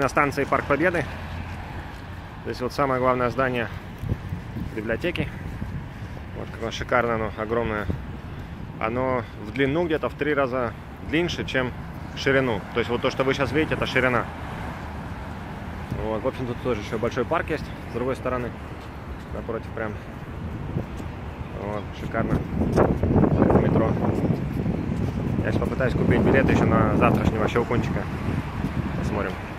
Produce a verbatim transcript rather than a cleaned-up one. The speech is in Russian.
на станции Парк Победы. Здесь вот самое главное здание библиотеки. Вот как оно шикарно, оно огромное. Оно в длину где-то в три раза длиннее, чем в ширину. То есть вот то, что вы сейчас видите, это ширина. Вот, в общем, тут тоже еще большой парк есть с другой стороны, напротив прям. Вот, шикарно. Метро. Я сейчас попытаюсь купить билеты еще на завтрашнего щелкунчика. Посмотрим.